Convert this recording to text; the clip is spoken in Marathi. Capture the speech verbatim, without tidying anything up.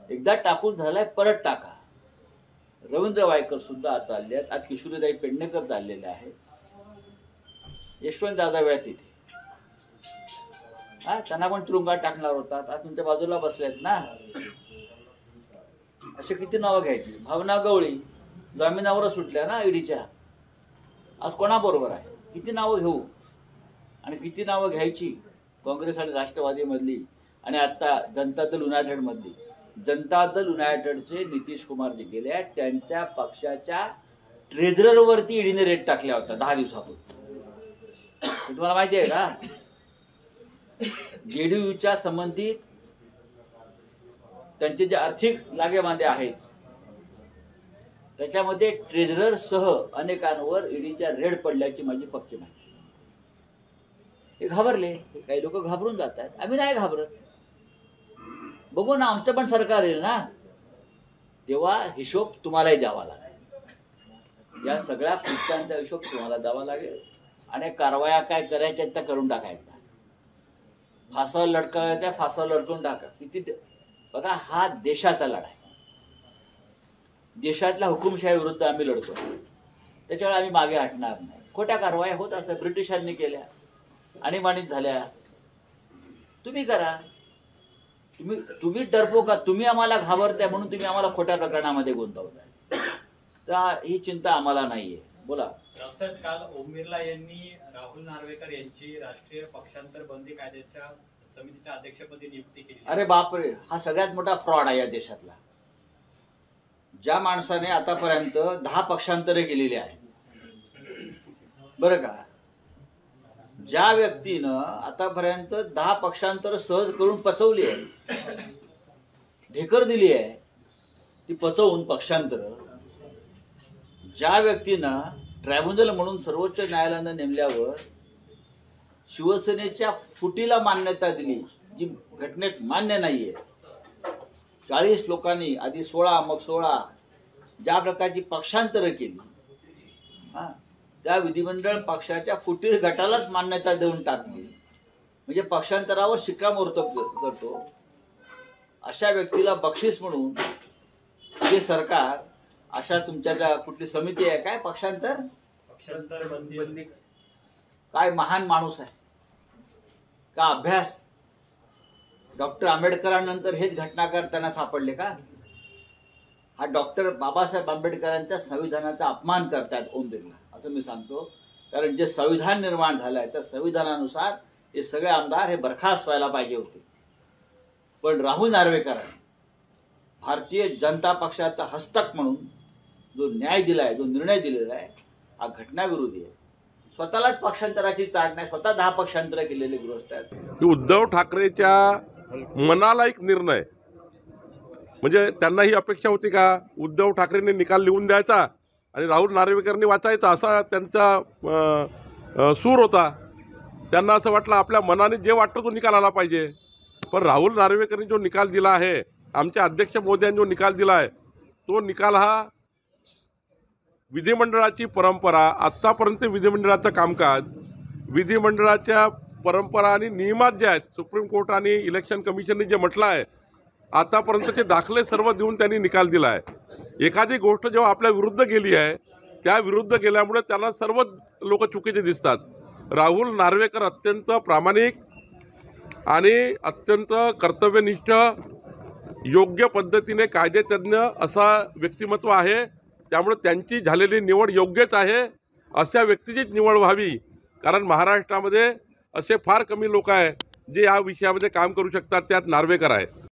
एकदा टाकून झालाय, परत टाका. रवींद्र वायकर सुद्धा आज चालले आहेत. आज किशोरीताई पेडणेकर चाललेले आहेत. यशवंत जाधव आहेत तिथे. हा, त्यांना पण तुरुंगात टाकणार होतात. आज तुमच्या बाजूला बसलेत ना. असे किती नावं घ्यायची. भावना गवळी जामिनावर सुटल्या ना ईडीच्या. आज कोणाबरोबर आहे? किती नावं घेऊ आणि किती नावं घ्यायची काँग्रेस आणि राष्ट्रवादी मधली आणि आता जनता दल युनायटेड मधली. जनता दल युनायटेडचे नितीश कुमार जे गेले आहेत त्यांच्या पक्षाच्या ट्रेझररवरती ईडीने रेट टाकल्या होत्या दहा दिवसापूर्वी. तुम्हाला माहिती आहे का? जेडीयूच्या संबंधित त्यांचे जे आर्थिक लागेबांधे आहेत त्याच्यामध्ये ट्रेझरर सह अनेकांवर ईडीच्या रेड पडल्याची माझी पक्की माहिती. हे घाबरले. काही लोक घाबरून जात आहेत. आम्ही नाही घाबरत. बघू ना, आमचं पण सरकार येईल ना, तेव्हा हिशोब तुम्हालाही द्यावा लागेल. या सगळ्या कृत्यांचा हिशोब तुम्हाला द्यावा लागेल आणि कारवाया काय करायच्या त्या करून टाकायच्या. फासावर लटकायच्या फासावर लटकून टाका. किती बघा, हा देशाचा लढा आहे. देशातल्या हुकुमशाही विरुद्ध आम्ही लढतो. त्याच्यामुळे आम्ही मागे हटणार नाही. खोट्या कारवाया होत असतात. ब्रिटिशांनी केल्या, आणीबाणीत झाल्या. तुम्ही करा. तुम्ही तुम्ही डरपोक का तुम्ही आम्हाला घाबरताय म्हणून तुम्ही आम्हाला खोट्या प्रकरणामध्ये गुंतवताय. तर ही चिंता आम्हाला नाहीये. बोला. काल ओम बिर्ला यांनी राहुल नार्वेकर यांची राष्ट्रीय पक्षांतर बंदी कायद्याच्या समितीच्या अध्यक्षपदी नियुक्ती केली. अरे बापरे, हा सगळ्यात मोठा फ्रॉड आहे या देशातला. ज्या माणसाने आतापर्यंत दहा पक्षांतरे केलेली आहेत बरं का, ज्या व्यक्तीनं आतापर्यंत दहा पक्षांतर सहज करून पचवली आहे, ढेकर दिली आहे ती पचवून पक्षांतर, ज्या व्यक्तीनं ट्रायब्युनल म्हणून सर्वोच्च न्यायालयानं नेमल्यावर शिवसेनेच्या फुटीला मान्यता दिली जी घटनेत मान्य नाहीये. चाळीस लोकांनी आधी सोळा मग सोळा ज्या प्रकारची पक्षांतरं केली, हा त्या विधिमंडळ पक्षाच्या फुटीर गटालाच मान्यता देऊन टाकली. म्हणजे पक्षांतरावर शिक्कामोर्तब करतो अशा व्यक्तीला बक्षीस म्हणून जे सरकार, अशा तुमच्या ज्या कुठली समिती आहे काय पक्षांतर पक्षांतर बंदी, काय महान माणूस आहे का? अभ्यास. डॉक्टर आंबेडकरांनंतर हेच घटनाकार त्यांना सापडले का? हा डॉक्टर बाबासाहेब आंबेडकरांच्या संविधानाचा अपमान करतात ओम बिर्ला, असं मी सांगतो. कारण जे संविधान निर्माण झालं आहे त्या संविधानानुसार हे सगळे आमदार हे बरखास्त व्हायला पाहिजे होते. पण राहुल नार्वेकरांनी भारतीय जनता पक्षाचा हस्तक म्हणून जो न्याय दिलाय, जो निर्णय दिलेला आहे, हा घटनाविरोधी आहे. स्वतःलाच पक्षांतराची चाड नाही, स्वतः दहा पक्षांतर केलेले गृहस्थ आहेत. उद्धव ठाकरेच्या मनाला एक निर्णय, म्हणजे त्यांना ही अपेक्षा होती का उद्धव ठाकरेंनी निकाल लिहून द्यायचा आणि राहुल नार्वेकरांनी वाचायचा, असा त्यांचा सूर होता. त्यांना असं वाटलं आपल्या मनाने जे वाटतं तो निकाल आला पाहिजे. पण राहुल नार्वेकरांनी जो निकाल दिला आहे, आमच्या अध्यक्ष महोदयांनी जो निकाल दिला आहे, तो निकाल हा विधिमंडळाची परंपरा, आत्तापर्यंत विधिमंडळाचं कामकाज, विधिमंडळाच्या परंपरा आणि नियमात जे आहेत, सुप्रीम कोर्ट आणि इलेक्शन कमिशनने जे म्हटलं आहे, आतापर्यंतचे दाखले सर्व देऊन त्यांनी निकाल दिला आहे. एखादी गोष्ट जेव्हा आपल्या विरुद्ध गेली आहे, त्या विरुद्ध गेल्यामुळे त्यांना सर्व लोक चुकीचे दिसतात. राहुल नार्वेकर अत्यंत प्रामाणिक आणि अत्यंत कर्तव्यनिष्ठ, योग्य पद्धतीने कायदेतज्ञ असा व्यक्तिमत्व आहे. त्यामुळे त्यांची झालेली निवड योग्यच आहे. अशा व्यक्तीचीच निवड व्हावी, कारण महाराष्ट्रामध्ये असे फार कमी लोक आहेत जे या विषयामध्ये काम करू शकतात. त्यात नार्वेकर आहे.